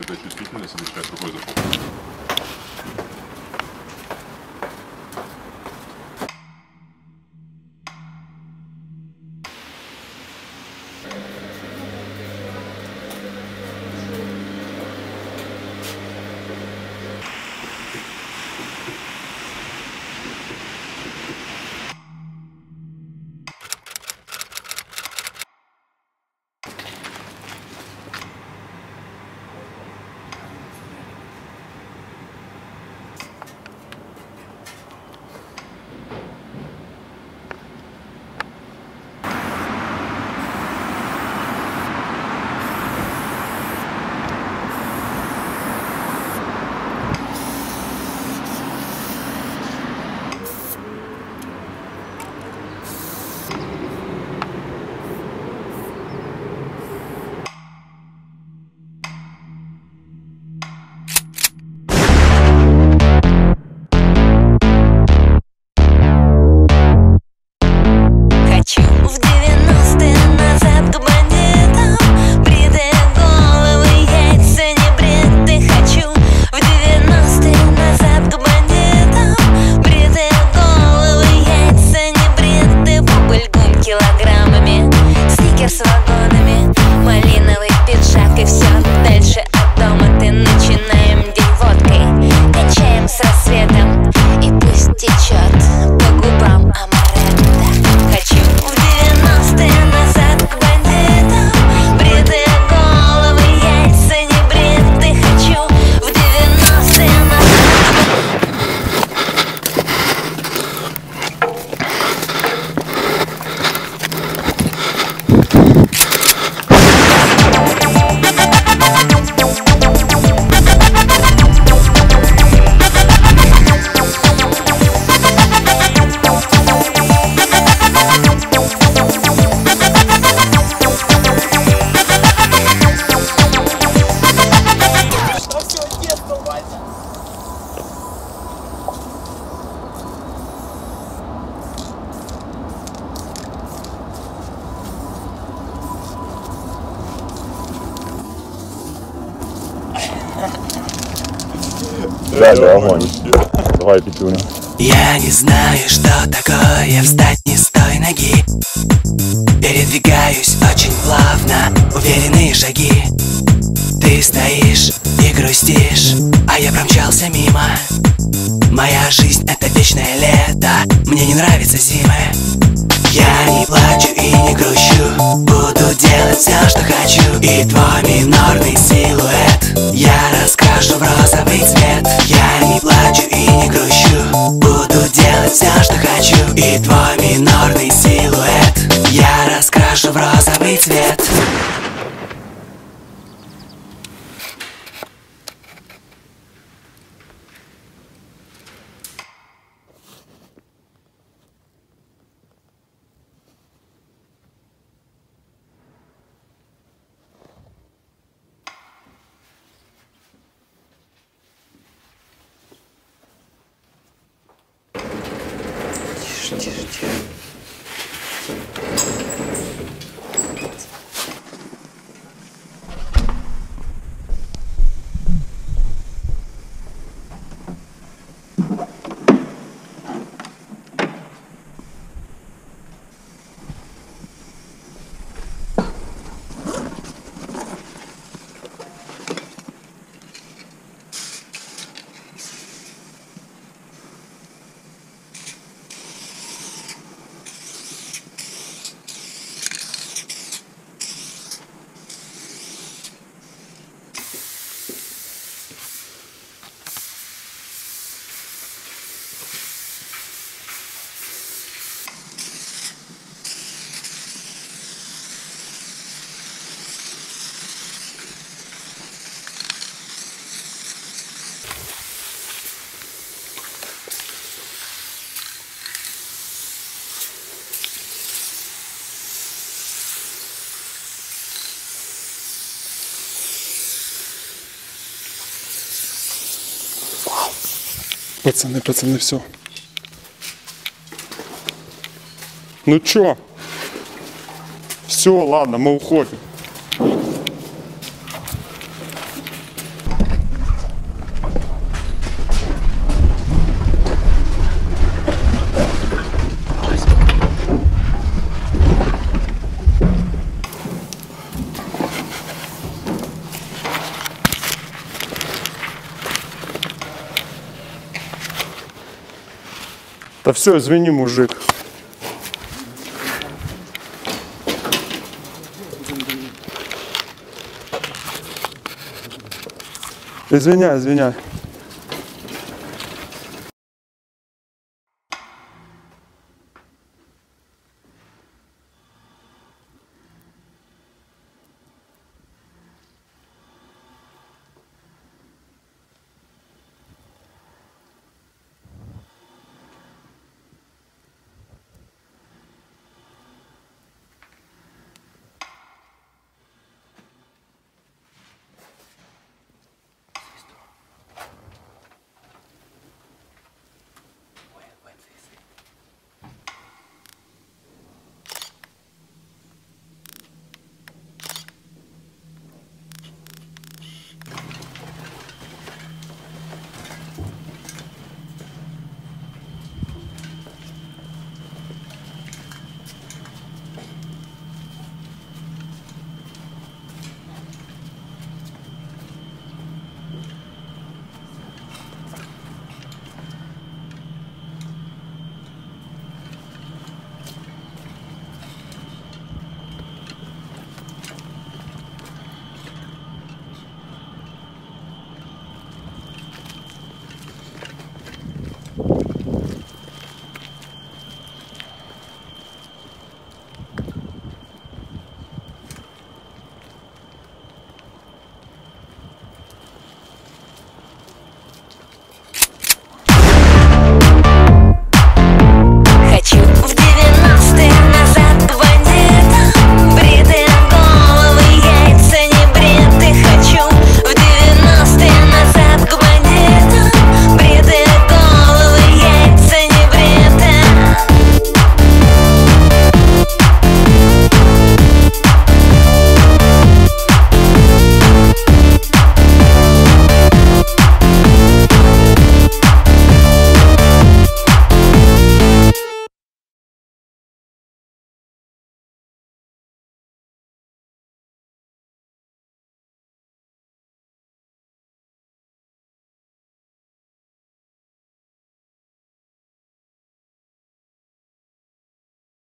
напрягать чувствительность и начинать рукой захлопнуть. Да, огонь. Давай пятюню. Я не знаю, что такое встать не с той ноги. Передвигаюсь очень плавно, уверенные шаги. Ты стоишь и грустишь, а я промчался мимо. Моя жизнь — это вечное лето, мне не нравятся зимы. Я не плачу и не грущу, буду делать все, что хочу. И твой минорный силуэт я раскрашу в розовый цвет. Я не плачу и не грущу, буду делать все, что хочу. И твой минорный силуэт я раскрашу в розовый цвет. Тише. Пацаны, все. Ну чё? Все, ладно, мы уходим. Да все, извини, мужик. Извиняй, извиняй.